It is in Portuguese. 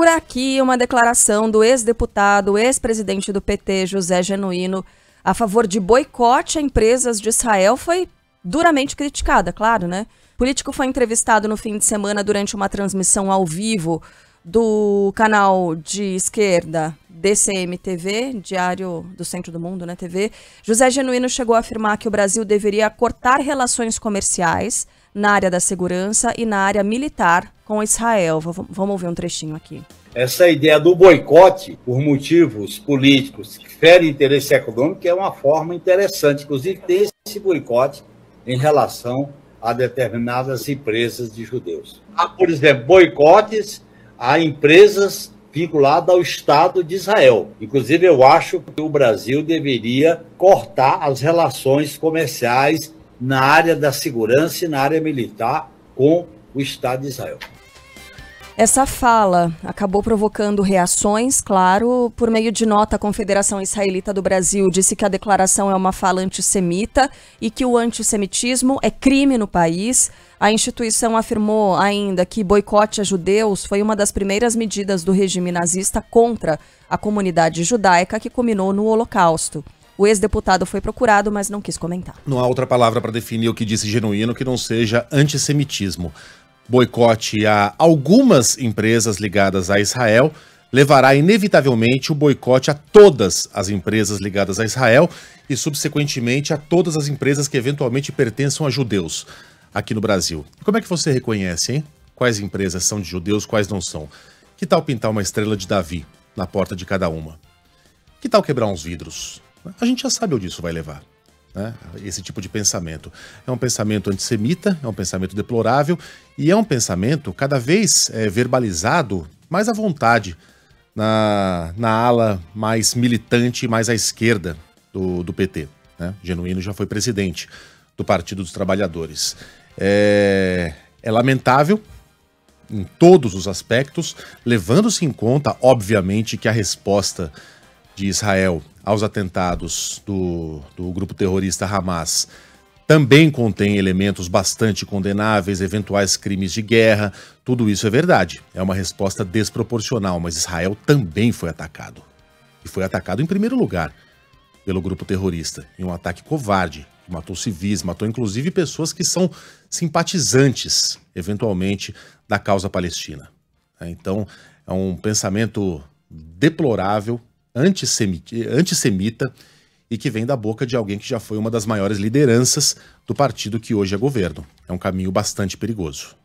Por aqui, uma declaração do ex-deputado, ex-presidente do PT, José Genuíno, a favor de boicote a empresas de Israel foi duramente criticada, claro, né? O político foi entrevistado no fim de semana durante uma transmissão ao vivo do canal de esquerda DCM TV, Diário do Centro do Mundo, né, TV. José Genuíno chegou a afirmar que o Brasil deveria cortar relações comerciais na área da segurança e na área militar com Israel. Vamos ouvir um trechinho aqui. Essa ideia do boicote por motivos políticos que ferem interesse econômico é uma forma interessante. Inclusive, tem esse boicote em relação a determinadas empresas de judeus. Há, por exemplo, boicotes a empresas vinculadas ao Estado de Israel. Inclusive, eu acho que o Brasil deveria cortar as relações comerciais na área da segurança e na área militar com o Estado de Israel. Essa fala acabou provocando reações, claro. Por meio de nota, a Confederação Israelita do Brasil disse que a declaração é uma fala antissemita e que o antissemitismo é crime no país. A instituição afirmou ainda que boicote a judeus foi uma das primeiras medidas do regime nazista contra a comunidade judaica que culminou no Holocausto. O ex-deputado foi procurado, mas não quis comentar. Não há outra palavra para definir o que disse Genuíno que não seja antissemitismo. Boicote a algumas empresas ligadas a Israel levará inevitavelmente o boicote a todas as empresas ligadas a Israel e, subsequentemente, a todas as empresas que eventualmente pertençam a judeus aqui no Brasil. Como é que você reconhece, hein? Quais empresas são de judeus, quais não são? Que tal pintar uma estrela de Davi na porta de cada uma? Que tal quebrar uns vidros? A gente já sabe onde isso vai levar. Esse tipo de pensamento. É um pensamento antissemita, é um pensamento deplorável e é um pensamento cada vez verbalizado mais à vontade na ala mais militante, mais à esquerda do PT. Né? Genuíno já foi presidente do Partido dos Trabalhadores. É lamentável em todos os aspectos, levando-se em conta, obviamente, que a resposta de Israel aos atentados do grupo terrorista Hamas também contém elementos bastante condenáveis, eventuais crimes de guerra, tudo isso é verdade. É uma resposta desproporcional, mas Israel também foi atacado. E foi atacado em primeiro lugar pelo grupo terrorista, em um ataque covarde, que matou civis, matou inclusive pessoas que são simpatizantes, eventualmente, da causa palestina. Então, é um pensamento deplorável, antissemita e que vem da boca de alguém que já foi uma das maiores lideranças do partido que hoje é governo. É um caminho bastante perigoso.